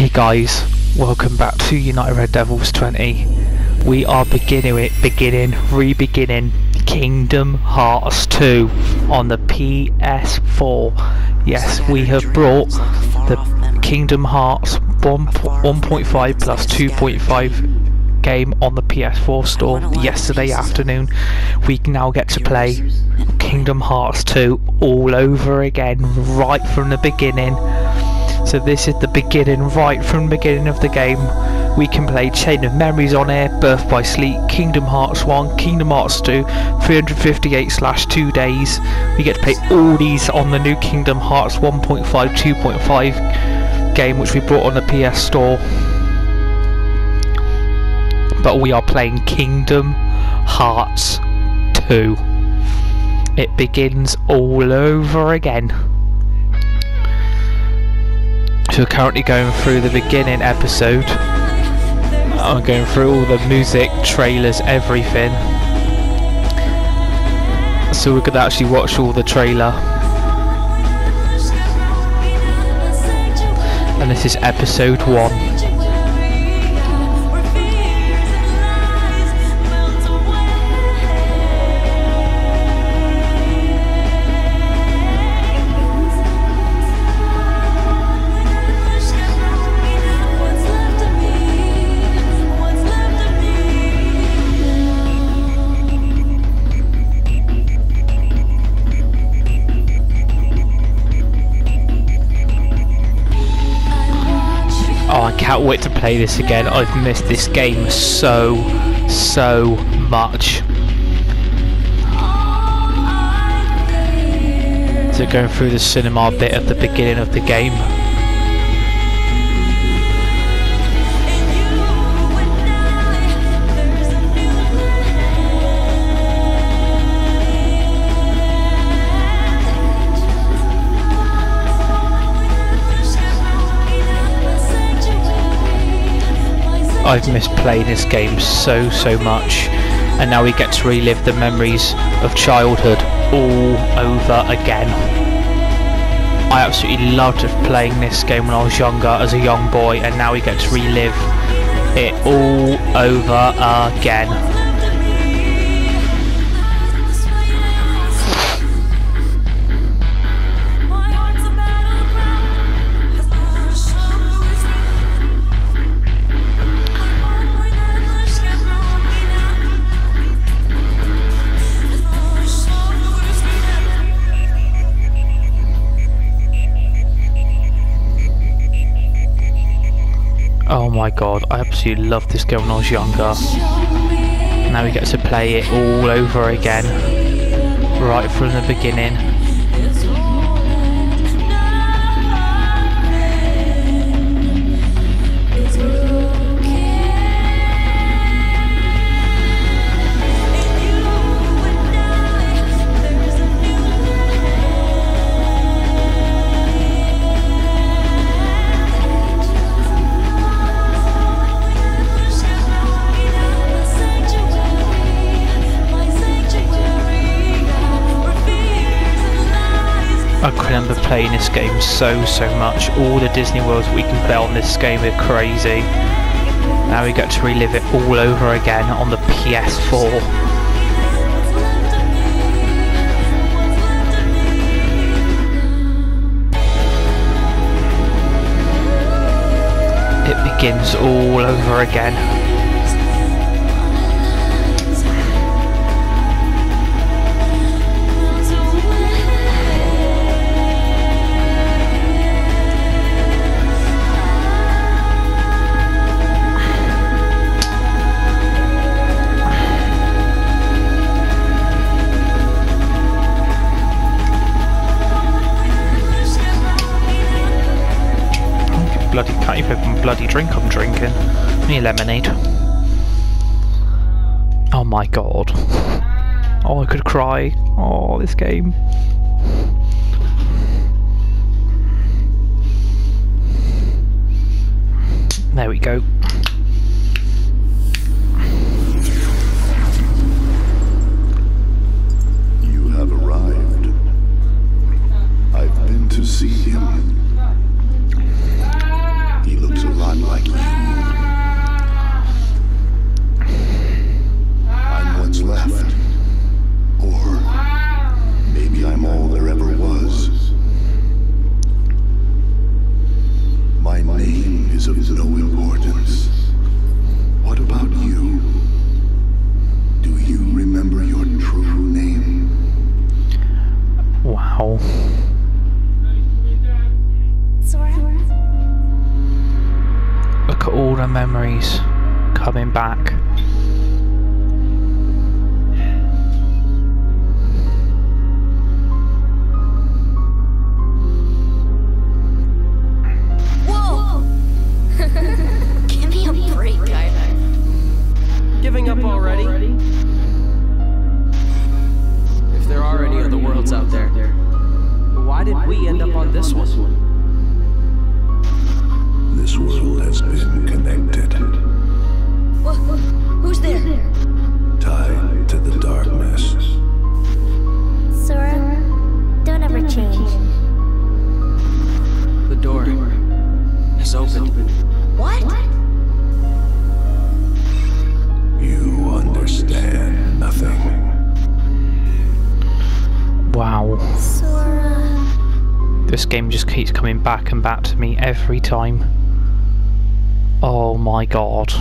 guys, welcome back to United Red Devils 20. We are beginning Kingdom Hearts 2 on the PS4. Yes, we have brought the Kingdom Hearts 1.5 plus 2.5 game on the PS4 store yesterday afternoon. We now get to play Kingdom Hearts 2 all over again, right from the beginning. So this is the beginning, right from the beginning of the game. We can play Chain of Memories on here, Birth by Sleep, Kingdom Hearts 1, Kingdom Hearts 2, 358/2 days. We get to play all these on the new Kingdom Hearts 1.5, 2.5 game, which we brought on the PS Store. But we are playing Kingdom Hearts 2. It begins all over again. So we're currently going through the beginning episode. I'm going through all the music, trailers, everything. So we could actually watch all the trailer. And this is episode 1. Oh, I can't wait to play this again. I've missed this game so much. So going through the cinema bit of the beginning of the game. I've missed playing this game so much, and now we get to relive the memories of childhood all over again. I absolutely loved playing this game when I was younger as a young boy, and now we get to relive it all over again. Oh my god, I absolutely loved this game when I was younger. Now we get to play it all over again, right from the beginning. I remember playing this game so much. All the Disney Worlds we can play on this game are crazy. Now we get to relive it all over again on the PS4. It begins all over again. Bloody can't even open bloody drink I'm drinking. Only lemonade. Oh my god. Oh, I could cry. Oh, this game. There we go. You have arrived. I've been to see him. He looks alive. all the memories coming back. Whoa! Give me a break, guy. Giving up already? If there are any other worlds out there, why did we end up on this one? This world has been connected, Who's there? tied to the darkness. Sora, don't ever change. The door is open. What? You understand nothing. Wow. Sora. This game just keeps coming back and back to me every time. Oh my god.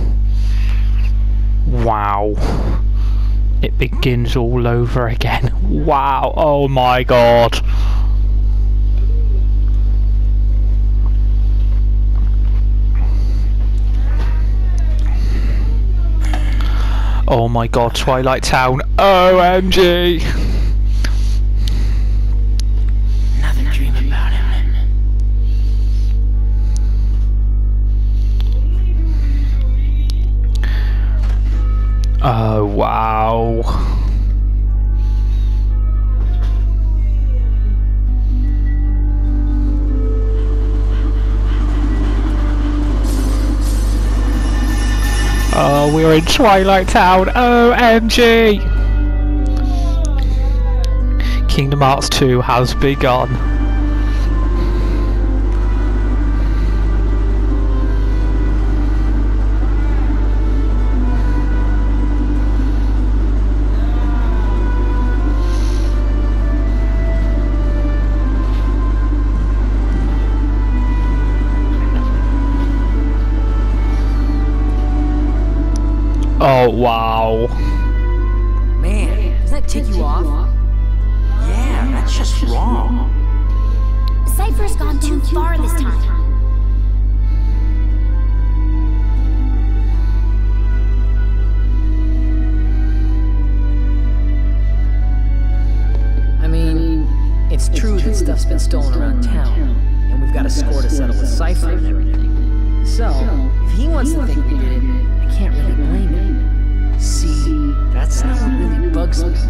Wow. It begins all over again. Wow. Oh my god. Oh my god, Twilight Town. OMG. Another dream about him. Oh wow. Oh, we're in Twilight Town. OMG. Kingdom Hearts 2 has begun. Oh wow. Man, does that tick you off? Yeah, that's just wrong. Cypher's gone too far this time. I mean, it's true that stuff's been stolen around town, and we've got a score to settle with Cypher and everything. So, if he wants to think we did it, I can't really blame him. See, that's not what really bugs me.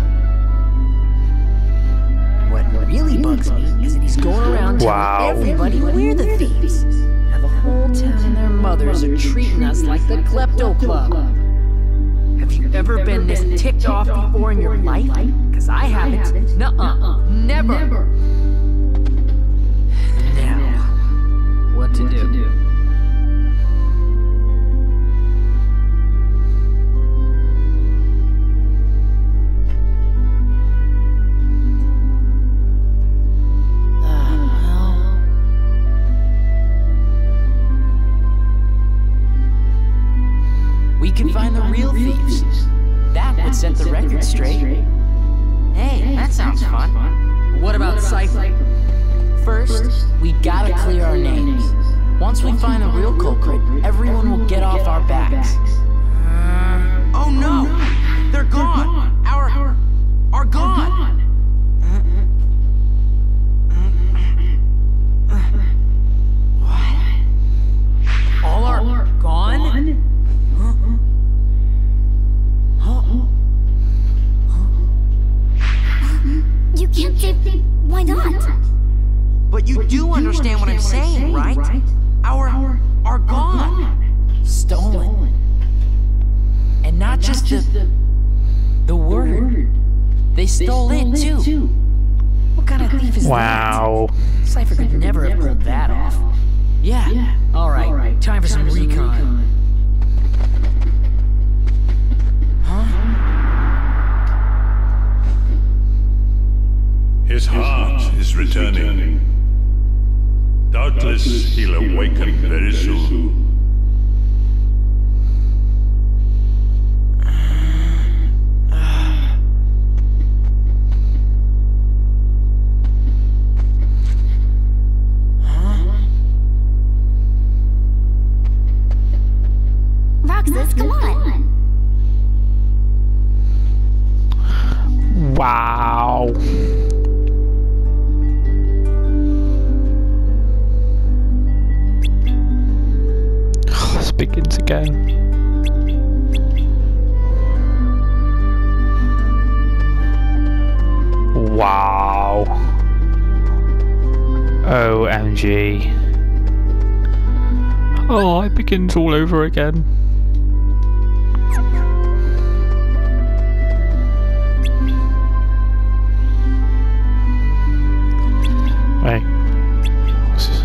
What really bugs me is that he's going around Wow. telling everybody we're the thieves. Now the whole town and their mothers are treating us like the Klepto Club. Have you ever been this ticked off before in your life? Cause I haven't. Nuh-uh. Never. Now, what to do? We can find the real thieves. That would set the record straight. Hey, that sounds fun. What about Cypher? First, we gotta clear our names. Once we find the real culprit, everyone will get off our backs. Oh no! They're gone! Are gone! What? All are gone? You can't say why not? But you do understand what I'm saying, right? Our are gone. Stolen. And not just the word. They stole it too. What kind of thief is Wow. that? Cypher could never have pulled that off. Yeah. Alright, time for some recon. His heart is returning. Doubtless he'll awaken very soon. Just come on. Wow. This begins again. Wow. OMG. Oh, it begins all over again. Wait. What's this?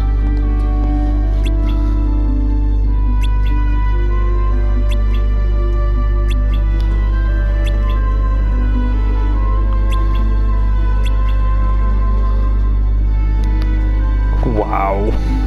Wow.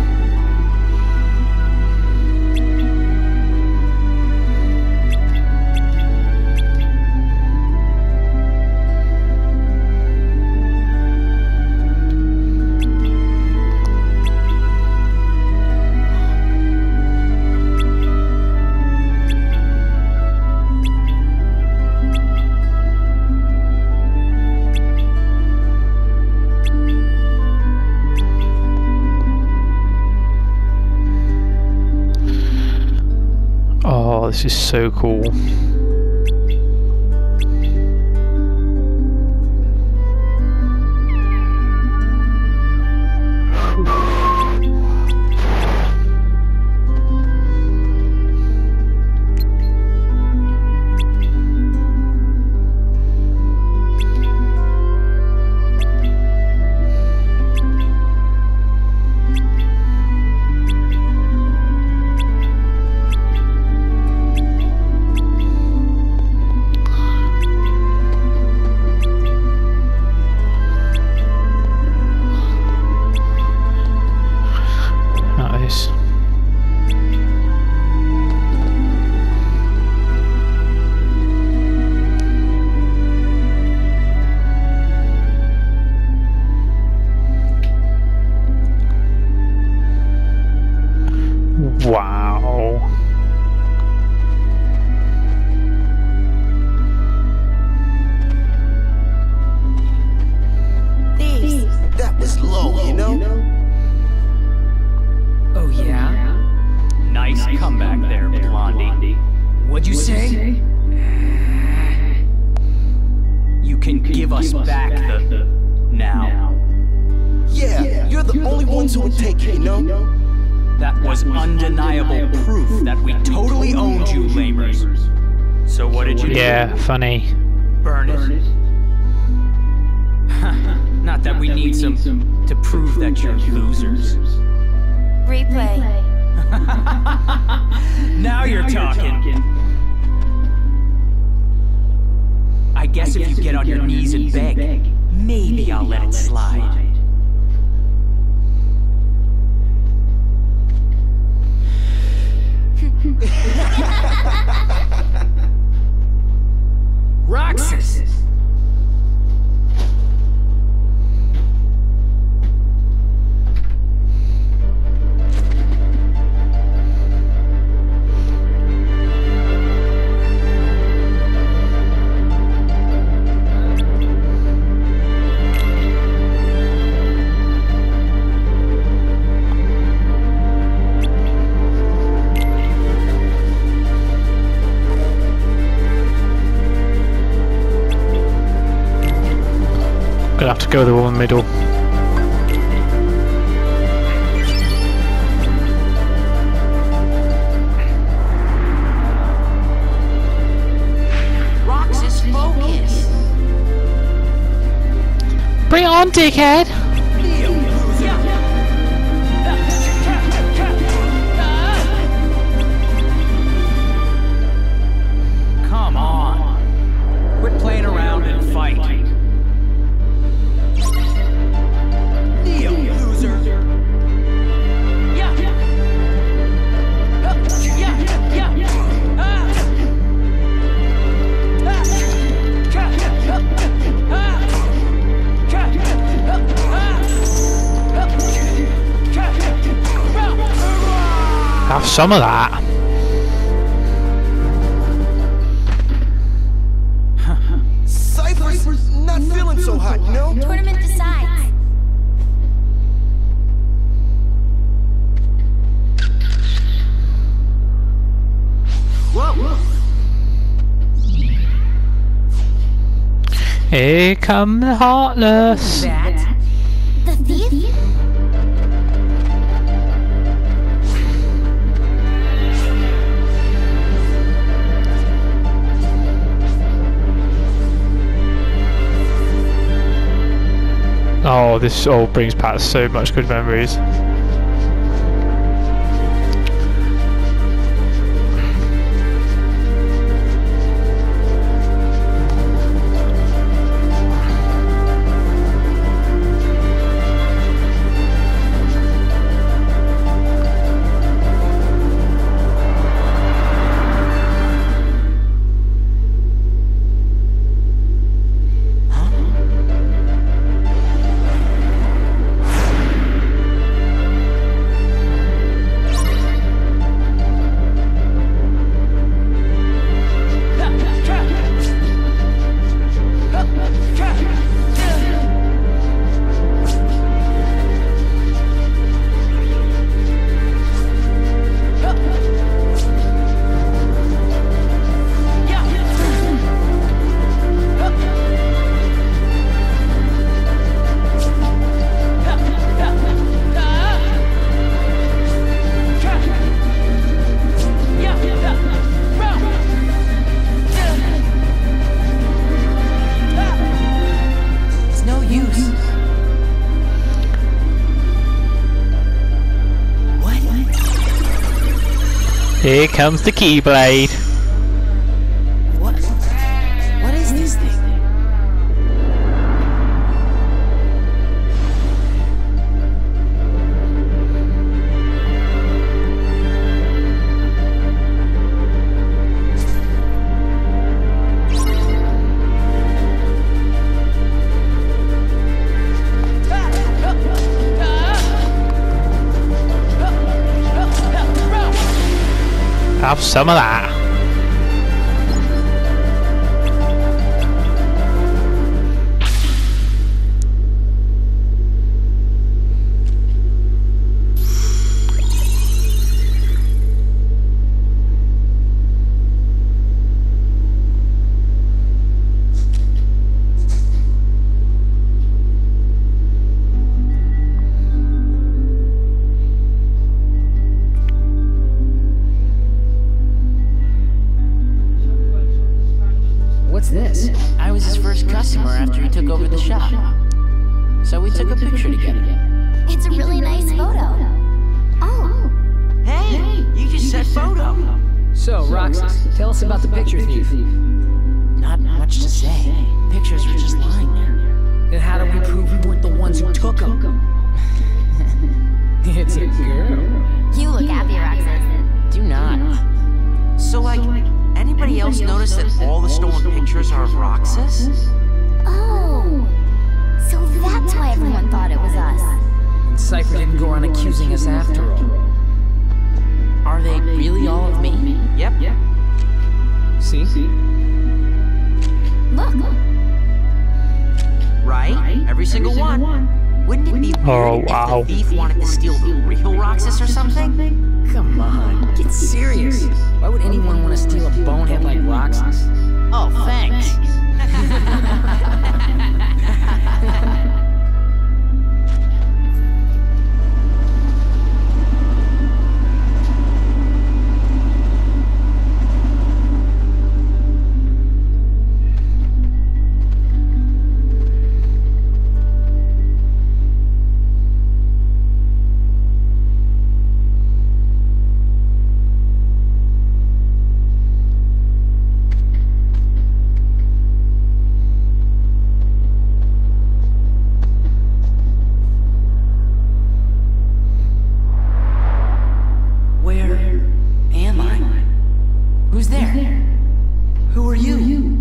Oh, this is so cool. Nice. Wow. That was low, you know? Oh yeah? Nice comeback there, Blondie. What'd you say? You can give us back the... now. Yeah, you're the only ones who would take it, you know? That was undeniable proof that we totally owned you, lamers. So what did you do? Yeah, funny. Burn it. Not that we need some to prove that you're losers. Replay. Now you're talking. I guess if you get on your knees and beg, maybe I'll let it slide. Roxas! Gonna have to go the one middle. Roxas, focus. Bring it on, dickhead! Come on. Quit playing around and fight. Neo, loser. Have some of that. Here come the Heartless. That? The thief? Oh, this all brings back so much good memories. Here comes the Keyblade. What is this thing? Have some of that. What's this? I was his first customer after he took over the shop. So we took a picture together. It's a really nice photo. Oh. Hey, you just said photo. So, Roxas, tell us about the picture thief. Not much to say. Pictures were just lying there. Then how do we prove we weren't the ones who took them? It's a girl. You look happy, Roxas. Do not. So, like, anybody else notice that all the stolen pictures are of Roxas? Oh. So that's why everyone thought it was us. And Cypher didn't go around accusing us after all. Are they really all of me? Yep. See? Look. Right? Every single one. Wouldn't it be weird Oh, wow. if the thief wanted to steal the real Roxas or something? Come on, get serious. Why would anyone want to steal a bonehead like Roxas? Oh, thanks. Who's there? Who are you?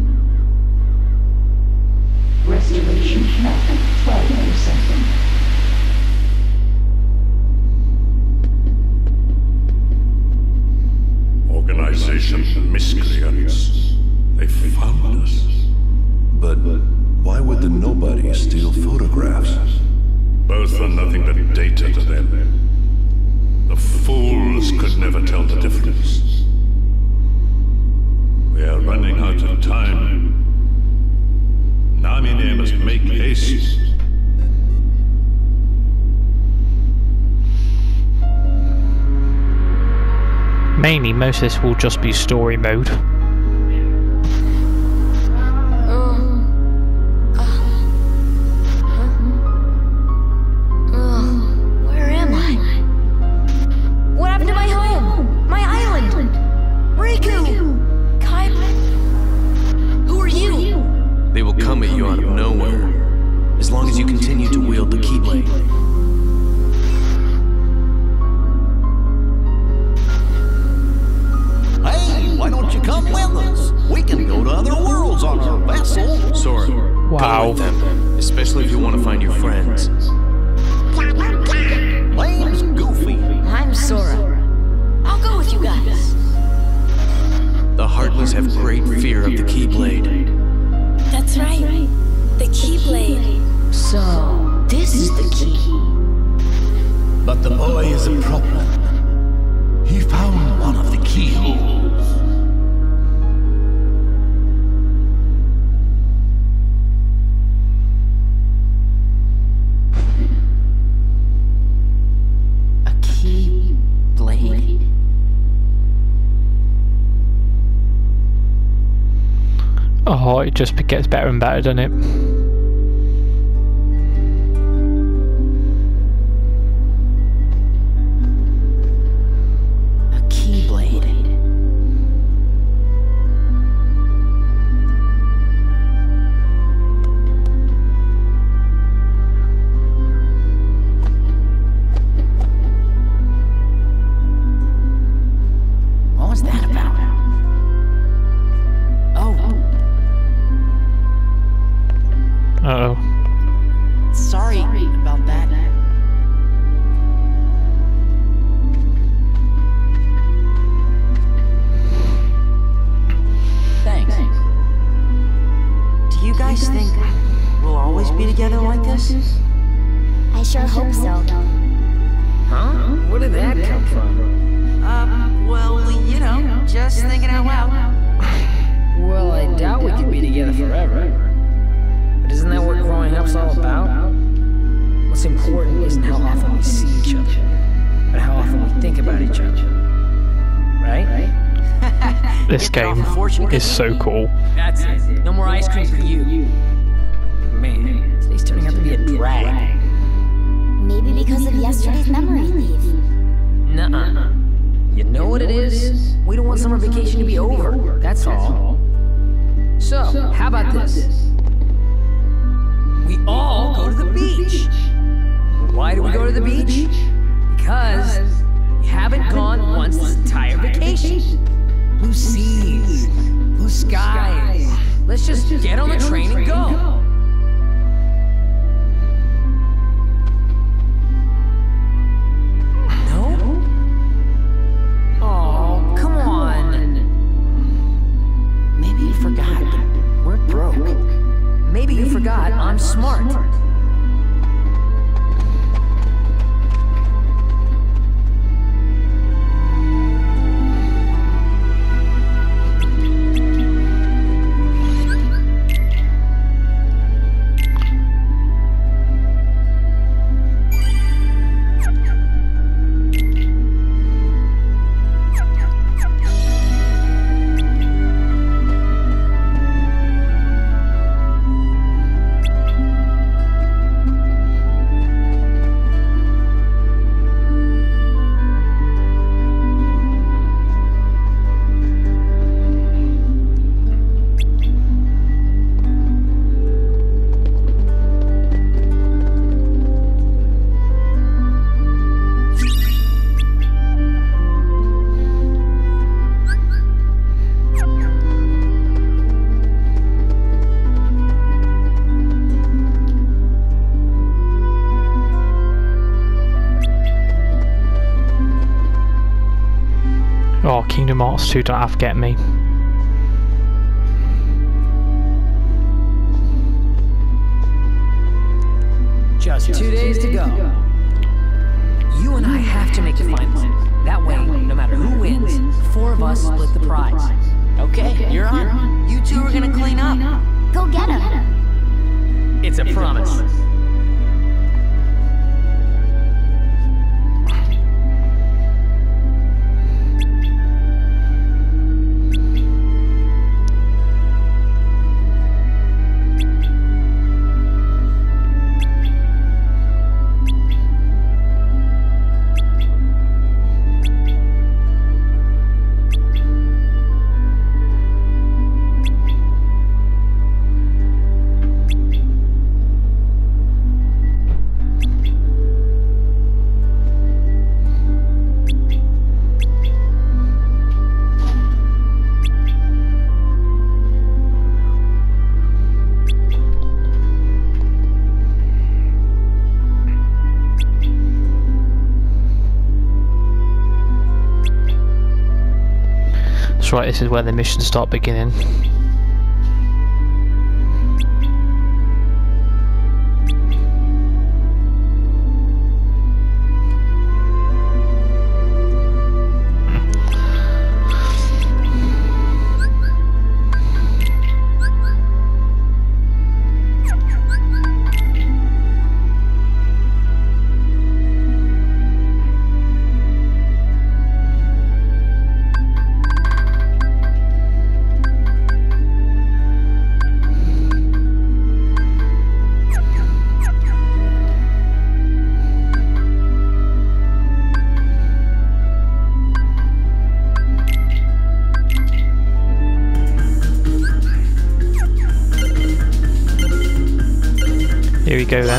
Restoration method 12%. Organization miscreants. They found us. But why would the nobody steal photographs? Both are nothing but data to them. The fools could never tell the difference. We are running out of time. Nami Mainly, most of this will just be story mode. Where am I? What happened to my home? My island? Riku! Kai? Who are you? They will come at you out of nowhere, as long as you continue to wield the Keyblade. Hey, why don't you come with us? We can go to other worlds on our vessel. Sora, Wow. go with them, especially if you want to find your friends. Name's Goofy. I'm Sora. I'll go with you guys. The Heartless have great fear of the Keyblade. That's right. The Keyblade. So, this is the key. But the boy is a problem. He found one of the keyholes. A Keyblade. Oh, it just gets better and better, doesn't it? A Keyblade. What was that about? Oh. Uh-oh. Sorry about that. Thanks. Do you guys think we'll always be together like this? I sure hope so. Huh? Where did that come from? Well, you know, just thinking out loud. Well, I doubt we could be together forever. But isn't that what growing up's all about? What's important isn't how often we see each other, but how often we think about each other. Right? This game is so cool. That's it. No more ice cream for you. Man, today's turning out to be a drag. Maybe because of yesterday's memory thief. Nuh-uh. You know what it is? We don't want summer vacation to be over. That's all. So, how about this? We all go to the beach. Why do we go to the beach? Because we haven't gone once this entire vacation. Blue seas, blue skies. Let's just get on the train and go. Maybe you forgot, but we're broke. Maybe you forgot I'm smart. Oh, Kingdom Hearts 2, don't have to get me. Just 2 days to go. You and I have to make the finals. That way, no matter who wins, the four of us split the prize. Okay, you're on. You two are gonna clean up. Go get him. It's a promise. That's right, this is where the missions start beginning. Here we go then.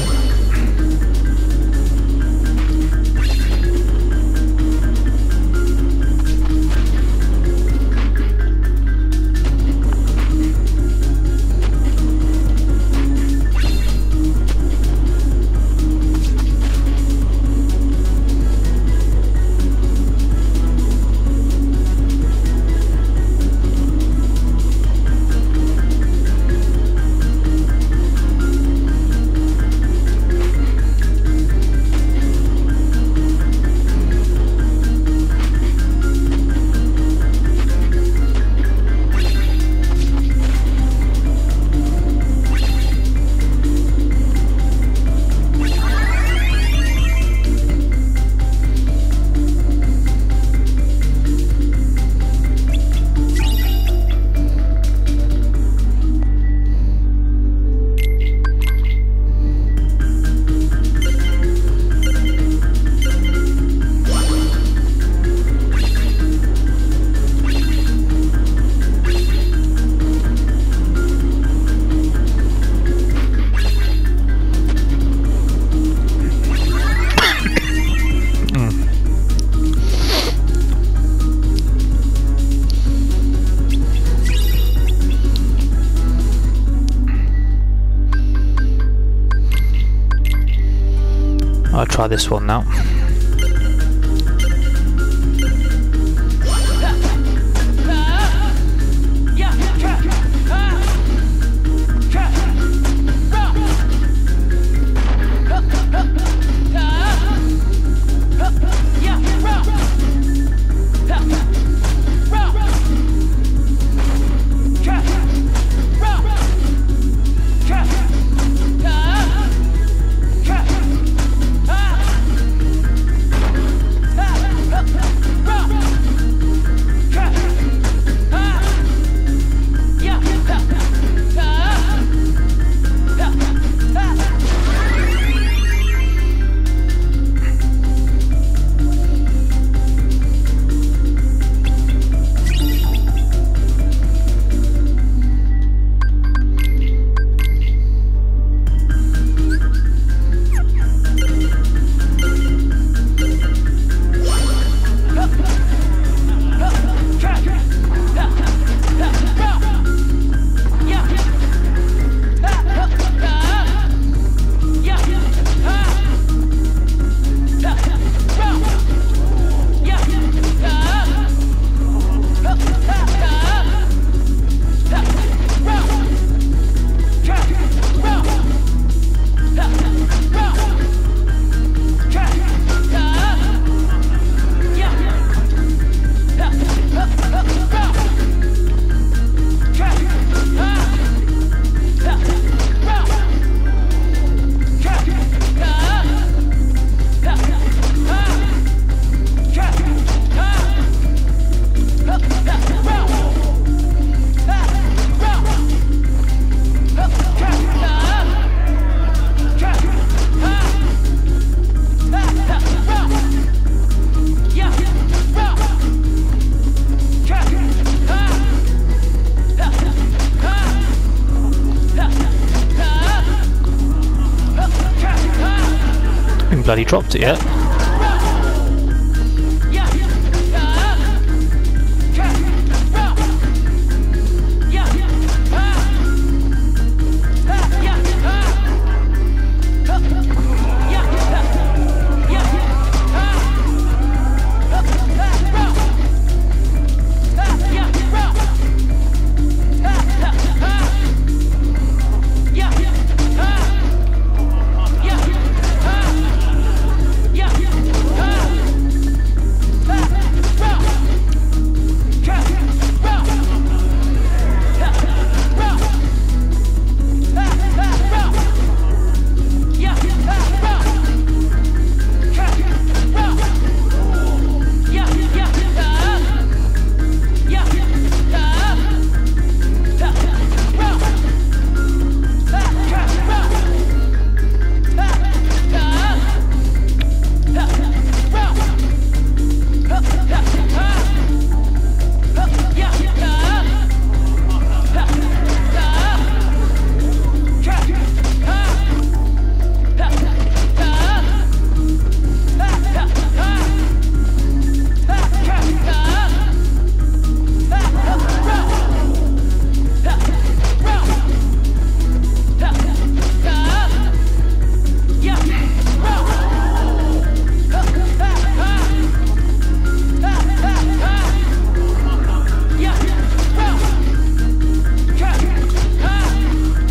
I'll try this one now. Bloody dropped it yet. Yeah.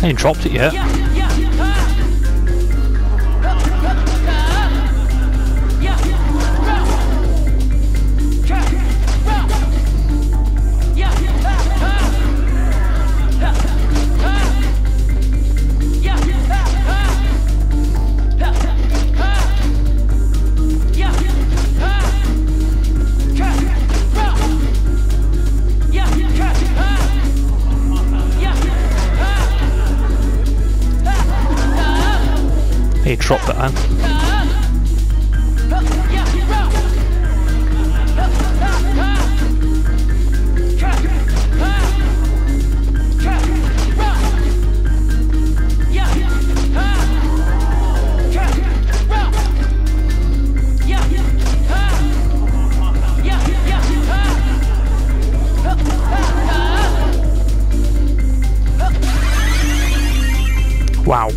ain't dropped it yet. He dropped that in. Wow.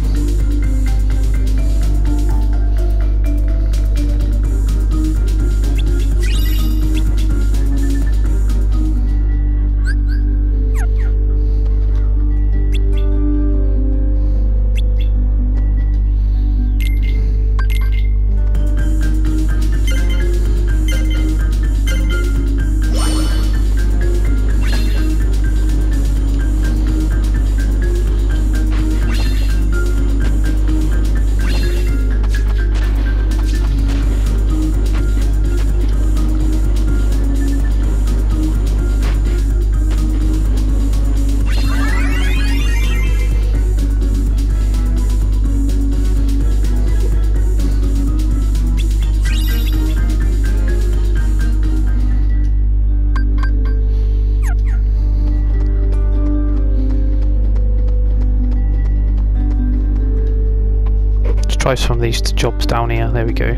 Try some of these jobs down here. There we go.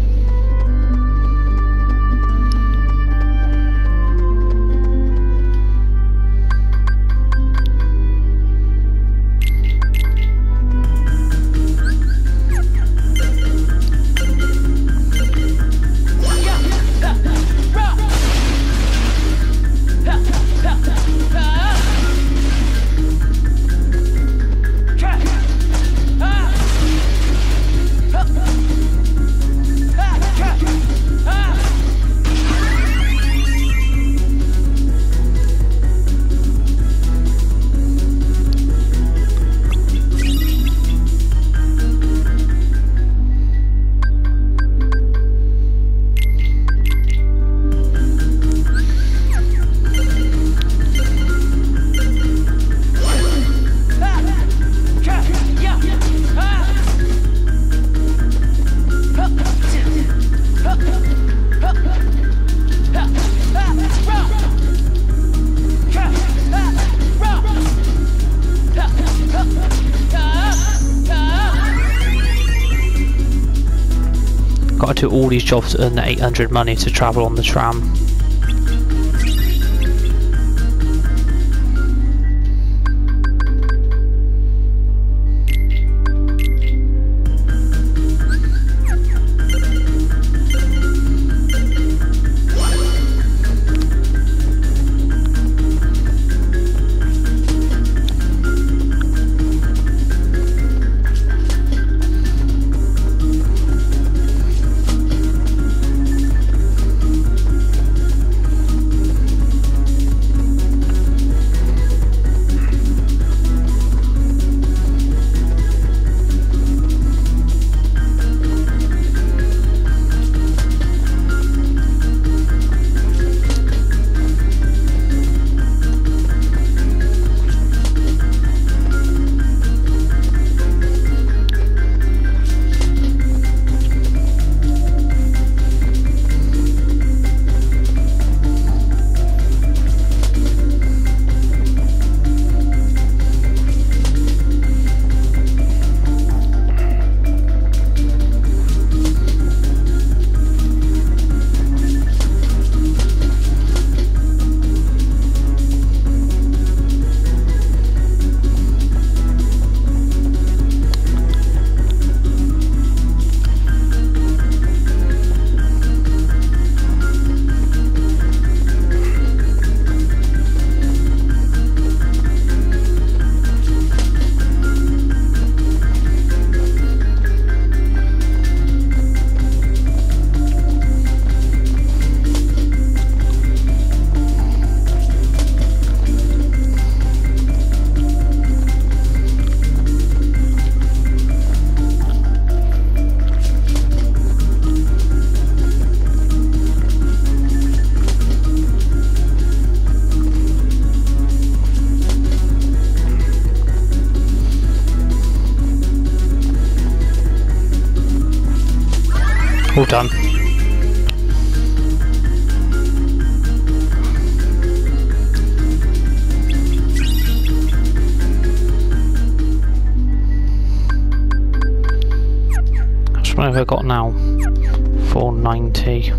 Got to do all these jobs to earn the 800 money to travel on the tram. done. What have I got now? 490.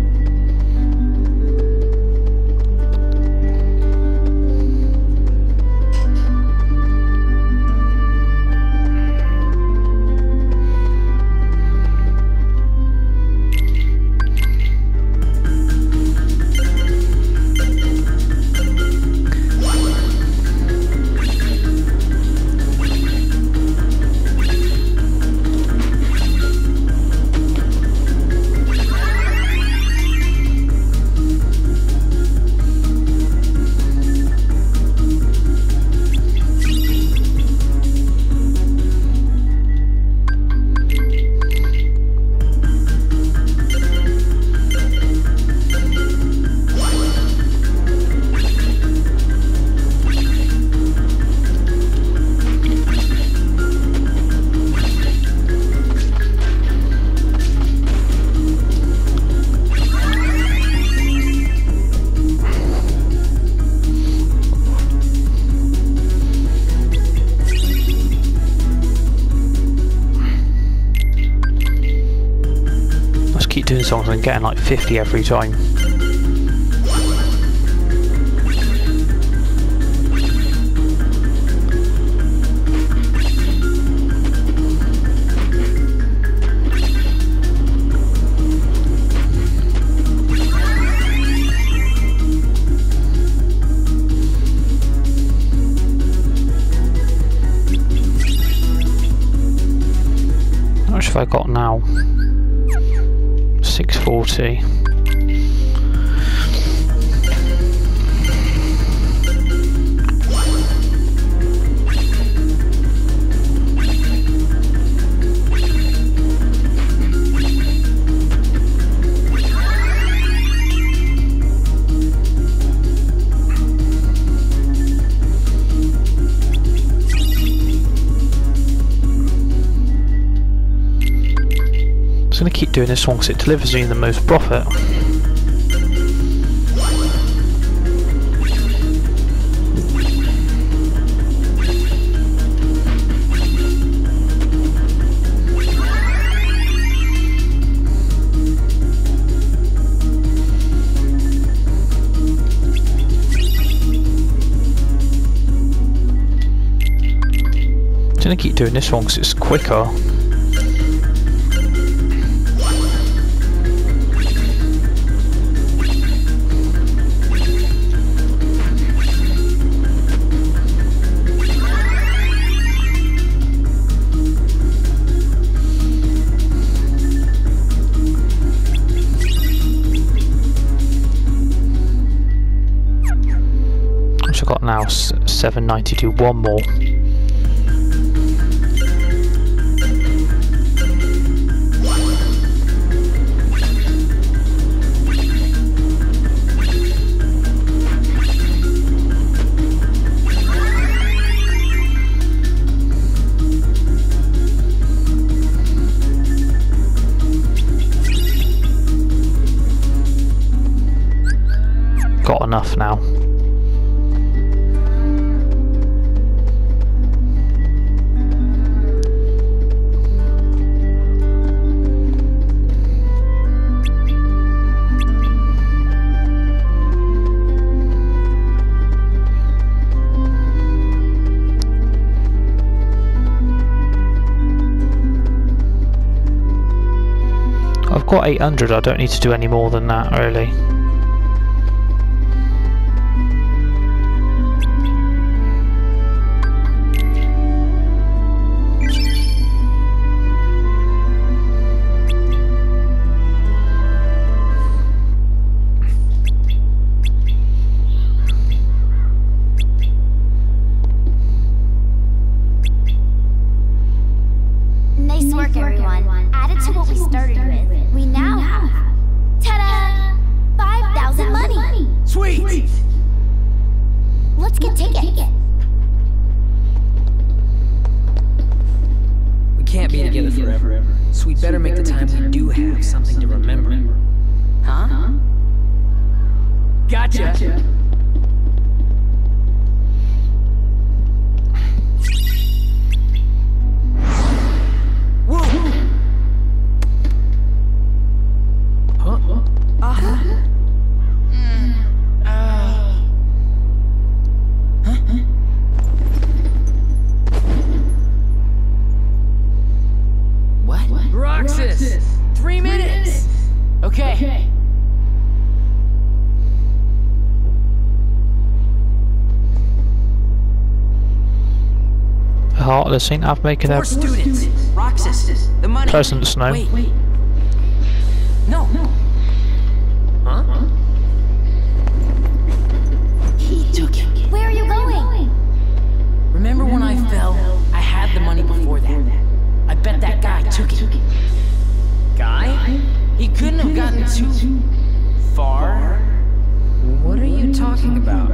Keep doing songs and getting like 50 every time. How much have I got now? 640. I'm going to keep doing this one because it delivers me the most profit. I'm going to keep doing this one because it's quicker. I've got now 790, do one more. Got enough now. I've got 800, I don't need to do any more than that really. Nice work, everyone. Added to what we started with, we now have, ta-da! 5,000 money! Sweet! Let's get tickets. We can't be together forever. So So we'd better make the time we do have something to remember. Huh? Gotcha! Whoa! Huh? What? Roxas! 3 minutes! Okay. Heartless ain't have making their 4 students. Roxas, the money. presents now. Wait. No. Huh? He took it. Where are you going? Remember when I fell? I had the money before that. I bet that guy took it. Guy? He couldn't have gotten too far. What are you talking about?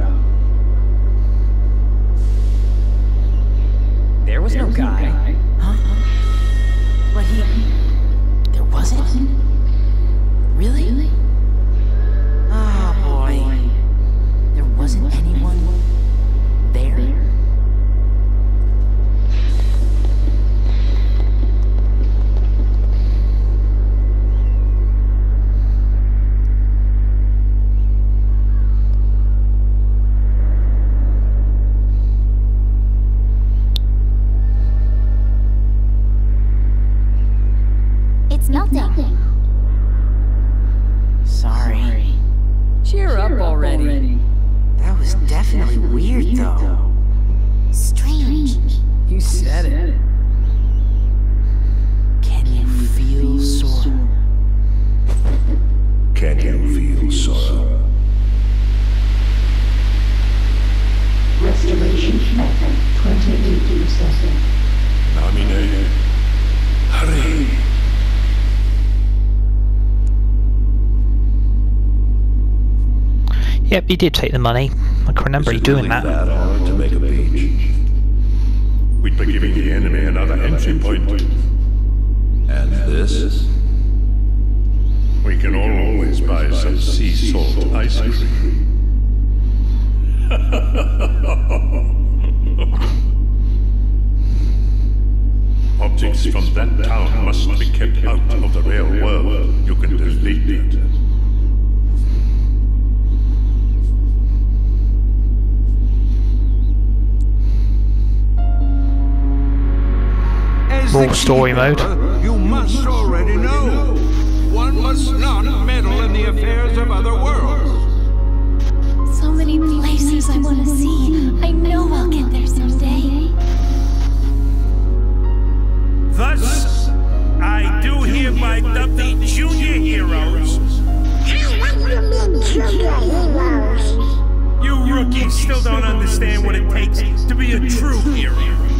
There was no guy. Huh? But there wasn't? Really? Oh boy. There wasn't anyone there? It's melting. Sorry. Cheer up already. That was definitely weird, though. Strange. You said it. Can you feel Sora? Can you feel sorrow? Restoration method 28%. Namine, hurry. Yep, he did take the money. I can remember you doing that. That hard to make a beach. We'd be giving the enemy another entry point. And this? We can always buy some sea salt ice cream. Objects from that town must be kept out of the real world. You can delete it. Raw story mode. You must already know. One must not meddle in the affairs of other worlds. So many places I want to see. I know I'll get there someday. Thus, I do hereby dub the junior heroes. You rookies still don't understand what it takes to be a true hero.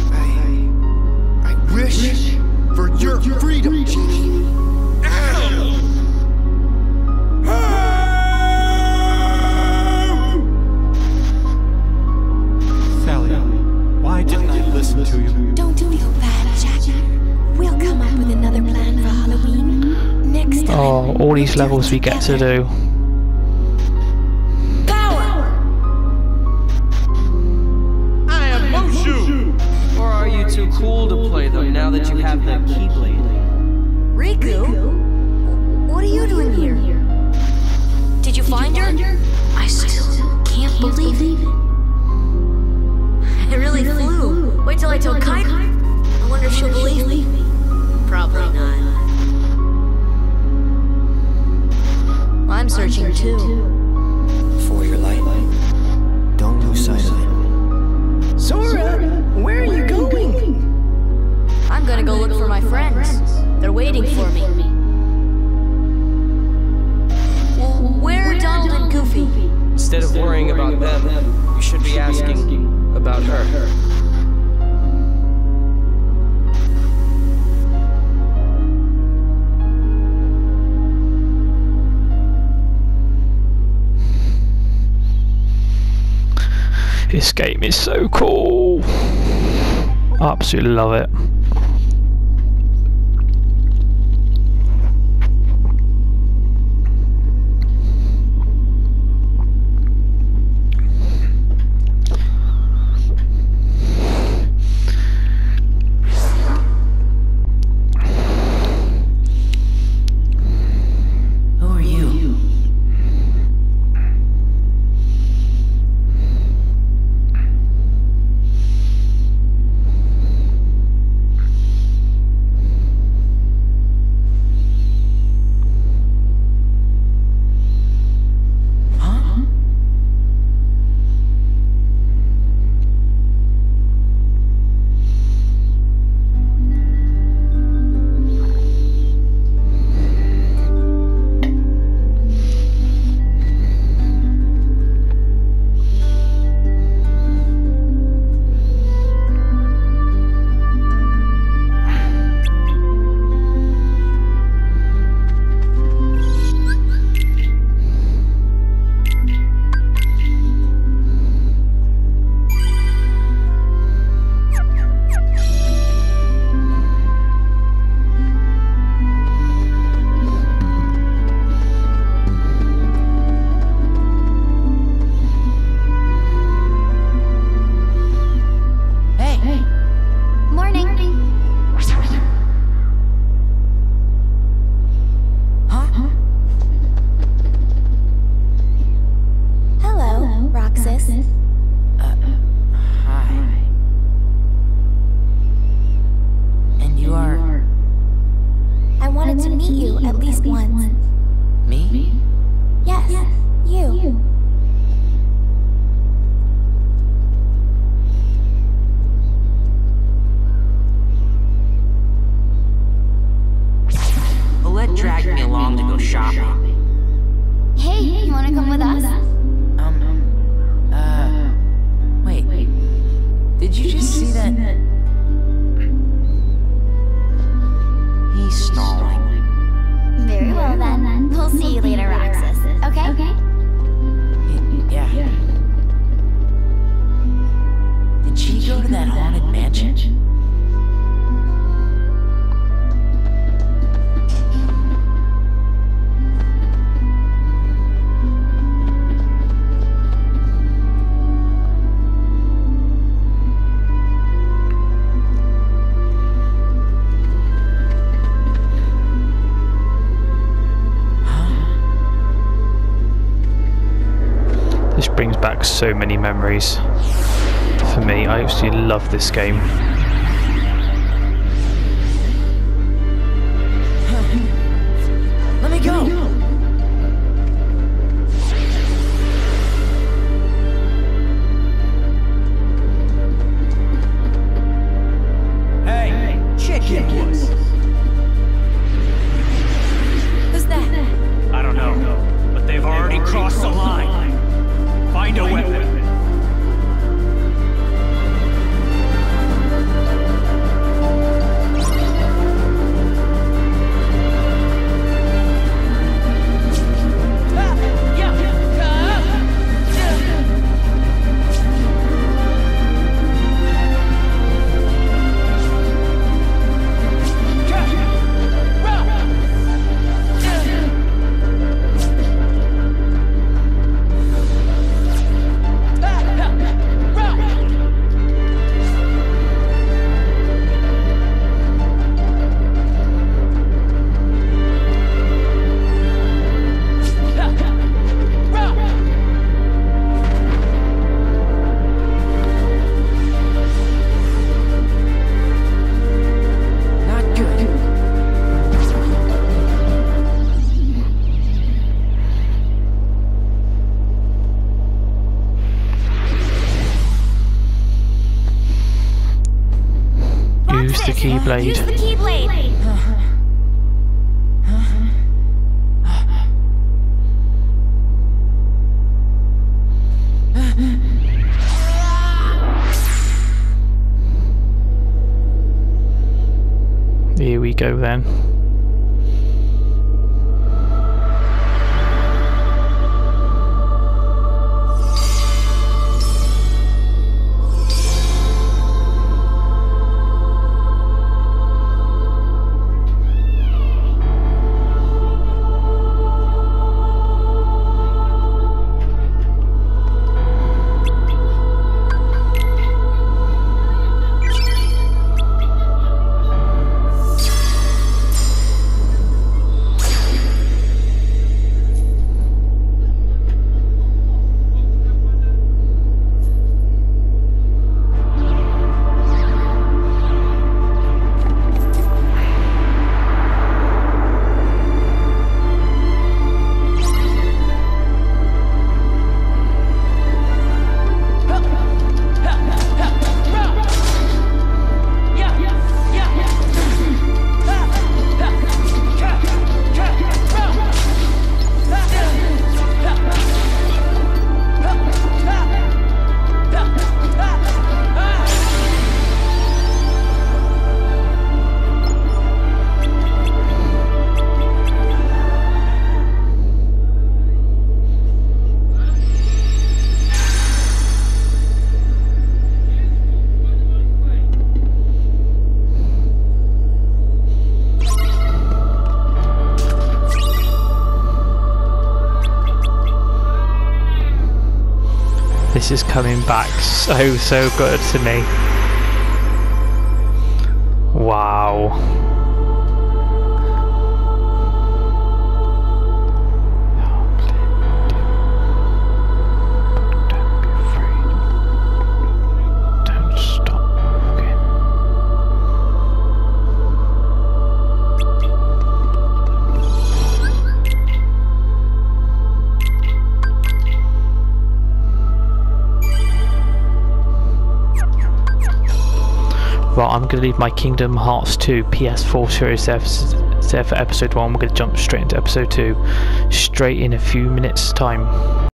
I wish for your freedom, Genie. Sally, why didn't I listen to you? Don't feel bad, Jack. We'll come up with another plan for Halloween. Next time. Oh, all these levels we get to do. I am Mushu! Or are you too cool to play them now that you have the Keyblade? Riku? What are you doing here? Did you find her? I still can't believe it. It really flew. Wait till I tell Kite. I wonder if she'll believe me. Probably not. I'm searching too. For your light. Don't lose sight of it. Sora, where are you going? I'm gonna go look for my friends. They're waiting for me. Where are Donald and Goofy? Instead of worrying about them, you should be asking about her. This game is so cool. I absolutely love it. Hi. And you are... I wanted to meet you at least once. Me? Yes, you. Alette dragged me along to go shopping. Hey, you wanna come with us? Wait. Did you just see that? He's stalling. Very well then. We'll see you later, Roxas. Okay? Yeah. Did she go to that haunted mansion? This brings back so many memories for me. I absolutely love this game. Let me go! Hey, chicken puss. Who's that? I don't know, but they've already crossed the line. Find a weapon. Use the Keyblade. Use the Keyblade! Here we go then. This is coming back so good to me. Wow. Right, I'm going to leave my Kingdom Hearts 2 PS4 series there for episode 1. We're going to jump straight into episode 2 straight in a few minutes time.